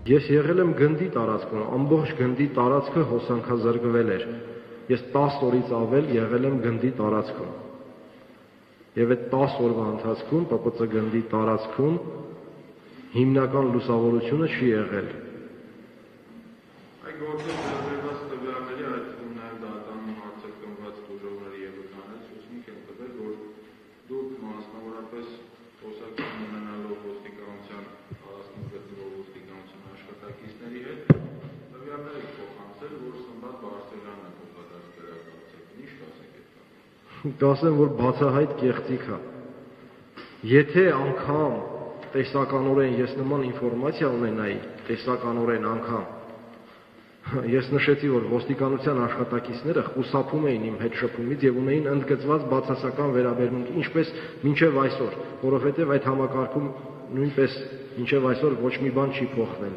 Ես եղել եմ գնդի տարածքում, ամբողջ գնդի տարածքը հոսանքազրկվել էր։ Ես 10 օրից ավել եղել եմ գնդի տարածքում։ Եվ այդ 10 օրվա ընթացքում ՊՊՑ գնդի տարածքում հիմնական լուսավորությունը չի եղել։ Այդ գործը ձեռնարկված տվյալների այդ թվում նաև դատանում հարցակնված դժողների եւ վկաներ ցույցնիկ են տվել, որ դուք մասնավորապես խոսակցություն ունենալով ոստիկանության տարածքում գտնվող ոստիկանության աշխատակիցների հետ տվյալներ եք փոխանցել, որ Սմբատ Բարսեղյանն է փոխադարձ վերակացել։ Ինչ կասեք այդ բանը։ Կասեմ, որ բացահայտ կեղծիք է։ Եթե անգամ տեսականորեն ես նման ինֆորմացիա ունենայի, տեսականորեն անգամ, ես նշեցի, որ ոստիկանության աշխատակիցները խուսափում էին իմ հետ շփումից եւ ունեին ընդգծված բացասական վերաբերմունք, ինչպես մինչեւ այսօր, որովհետեւ այդ համակարգում նույնպես մինչեւ այսօր ոչ մի բան չի փոխվել։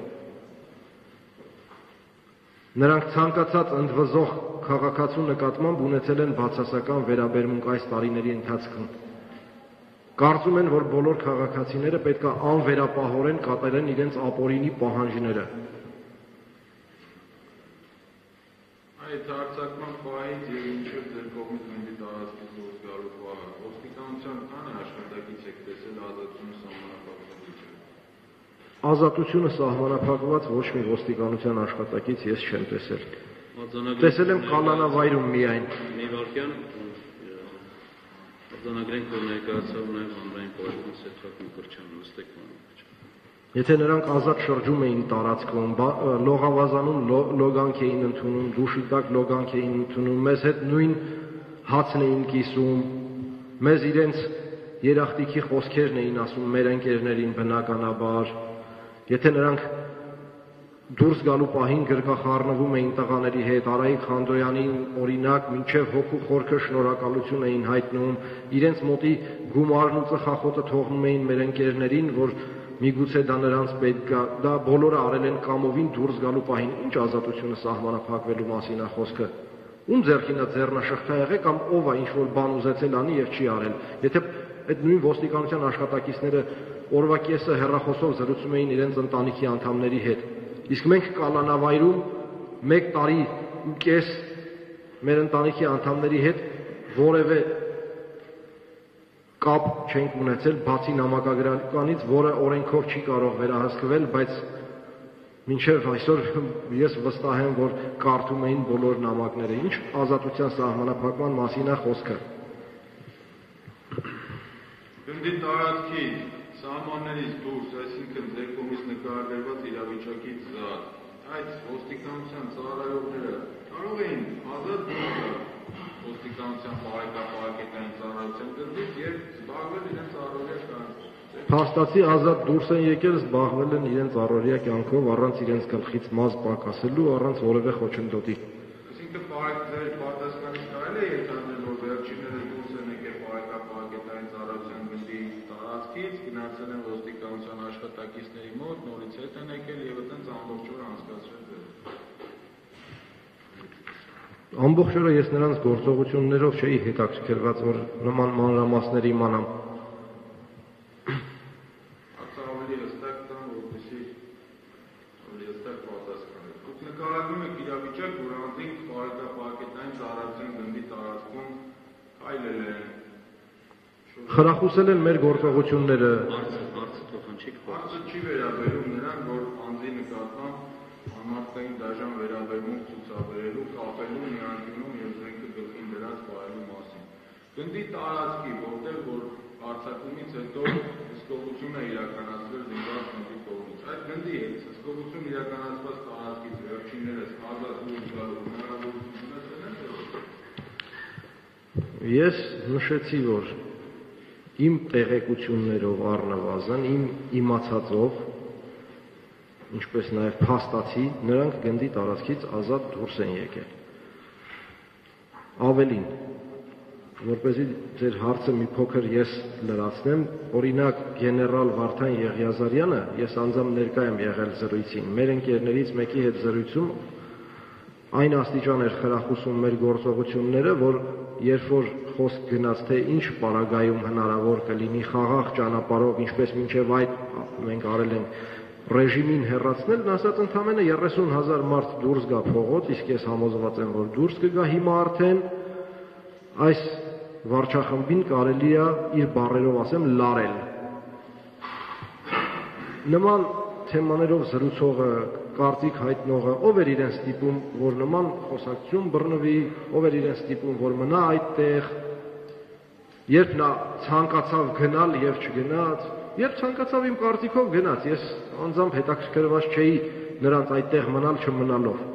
Նրանք ցանկացած ընդվզող քաղաքացու նկատմամբ ունեցել են բացասական վերաբերմունք այս տարիների ընթացքում։ Կարծում են, որ բոլոր քաղաքացիները պետք է անվերապահորեն կատարեն իրենց ապօրինի պահանջները։ Այդ հարցակման պահից եւ ինչեւ ձեր կողմից գնդի տարածքից դուրս գալու պահը ոստիկանության քանի աշխատակից եք տեսել ազատությունը սահմանափակված։ Ազատությունը սահմանափակված ոչ մի ոստիկանության աշխատակից ես չեմ տեսել։ Տեսել եմ կալանավայրում միայն։ Մի վարքյան արձանագրենք, որ ներկայացավ նաև հանրային պաշտպան Սեթրակն Կրչյանը, նստեք մանուկ։ Եթե նրանք ազատ շրջում էին տարածքում, լողավազանում լոգանք էին ընդունում, դուշի տակ լոգանք էին ընդունում, մեզ հետ նույն հացն էին կիսում, մեզ իրենց երախտիքի խոսքերն էին ասում մեր ընկերներին բնականաբար, եթե նրանք դուրս գալու պահին գրկախառնվում էին տղաների հետ, Արայիկ Խանդոյանին օրինակ մինչև հոգու խորքը շնորհակալություն էին հայտնում, իրենց մոտի գումարն ու ծխախոտը թողնում էին մեր ընկերներին, որ միգուցե դա նրանց պետք է, դա բոլորը արել են կամովին դուրս գալու պահին, ինչ ազատությունը սահմանափակվելու մասին է խոսքը։ Ում ձեռքին է ձեռնաշղթա եղել կամ ով է ինչ որ բան ուզեցել անի եւ չի արել։ Եթե այդ նույն ոստիկանության աշխատակիցները օրվա կեսը հեռախոսով զրուցում էին իրենց ընտանիքի անդամների հետ, իսկ մենք կալանավայրում 1 տարի ու կես մեր ընտանիքի անդամների հետ որևէ կապ չենք ունեցել, բացի նամակագրականից, որը օրենքով չի կարող վերահսկվել, բայց մինչև այսօր ես վստահ եմ, որ կարդում էին բոլոր նամակները։ Ինչ ազատության սահմանափակման մասին է խոսքը։ Գնդի տարածքի սահմաններից դուրս, այսինքն ձեր կողմից նկարագրված իրավիճակից զատ, այդ ոստիկանության ծառայողները կարող էին ազատ դուրս գալ ոստիկանության բարեկապահական ծառայության գնդից եւ զբաղվել իրենց առօրյա կյանքով։ Փաստացի ազատ դուրս են եկել, զբաղվել են իրենց առօրյա կյանքով, առանց իրենց գլխից մազ պակասելու, առանց որևէ խոչընդոտի։ Այսինքն ձեր պատասխանից կարելի է ենթադրել, որ վերջիններս դուրս են եկել բարեկապահական ծառայության գնդի տարածքից, գնացել են ոստիկանության աշխատակիցների մոտ, նորից հետ են եկել եւ այդպես ամբողջ օրը անցկացրել։ Ամբողջ օրը ես նրանց գործողություններով չէի հետաքրքրված, որ նման մանրամասներ իմանամ։ Ավելի հստակ տան, որպեսզի ավելի հստակ պատասխանեք։ Դուք նկարագրում եք իրավիճակ, որ անձինք բարեկապահական ծառայության գնդի տարածքում քայլել են։ Խրախուսել են մեր գործողությունները։ Հարցը չի վերաբերում նրան, որ անձի նկատմամբ համարտային դաժան վերաբերմունք ցուցաբերելու, կապելու, միանկյունում եւ զենքը գլխին դրած պահելու մասին։ Գնդի տարածքի, որտեղ որ արձակումից հետո հսկողություն է իրականացվել զինված գնդի կողմից։ Այդ գնդի հետ հսկողություն իրականացված տարածքից վերջիններս ազատ դուրս գալու հնարավորություն ունեցել են։ Ես նշեցի, որ իմ տեղեկություններով առնվազն, իմ իմացածով, ինչպես նաև փաստացի, նրանք գնդի տարածքից ազատ դուրս են եկել։ Ավելին, որպեսզի ձեր հարցը մի փոքր ես լրացնեմ, օրինակ գեներալ Վարդան Եղիազարյանը, ես անձամբ ներկա եմ եղել զրույցին, մեր ընկերներից մեկի հետ զրույցում այն աստիճան էր խրախուսում մեր գործողությունները, որ երբ որ խոսք գնաց, թե ինչ պարագայում հնարավոր կլինի խաղաղ ճանապարհով, ինչպես մինչև այդ մենք արել ենք ռեժիմին հեռացնել, նա ասաց ընդամենը 30,000 մարդ դուրս գա փողոց, իսկ ես համոզված եմ, որ դուրս կգա հիմա արդեն այս վարչախմբին կարելի է իր բառերով ասեմ լարել։ Նման թեմաներով զրուցողը, կարծիք հայտնողը, ով էր իրեն ստիպում, որ նման խոսակցություն բռնվի, ով էր իրեն ստիպում, որ մնա այդտեղ, երբ նա ցանկացավ գնալ եւ չգնաց, երբ ցանկացավ իմ կարծիքով գնաց, ես անձամբ հետաքրքրված չէի նրանց այդտեղ մնալ չմնալով։